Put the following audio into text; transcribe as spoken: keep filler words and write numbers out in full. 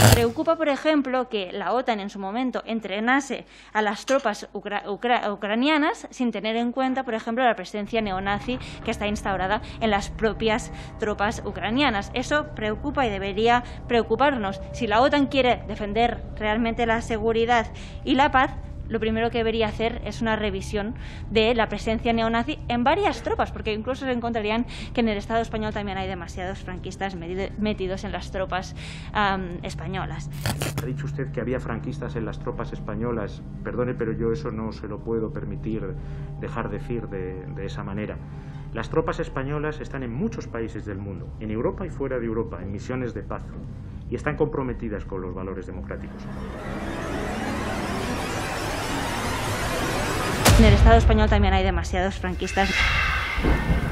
Preocupa, por ejemplo, que la OTAN en su momento entrenase a las tropas ucra ucra ucranianas sin tener en cuenta, por ejemplo, la presencia neonazi que está instaurada en las propias tropas ucranianas. Eso preocupa y debería preocuparnos. Si la OTAN quiere defender realmente la seguridad y la paz, lo primero que debería hacer es una revisión de la presencia neonazi en varias tropas, porque incluso se encontrarían que en el Estado español también hay demasiados franquistas metidos en las tropas um, españolas. Ha dicho usted que había franquistas en las tropas españolas. Perdone, pero yo eso no se lo puedo permitir dejar decir de, de esa manera. Las tropas españolas están en muchos países del mundo, en Europa y fuera de Europa, en misiones de paz, y están comprometidas con los valores democráticos. En el Estado español también hay demasiados franquistas.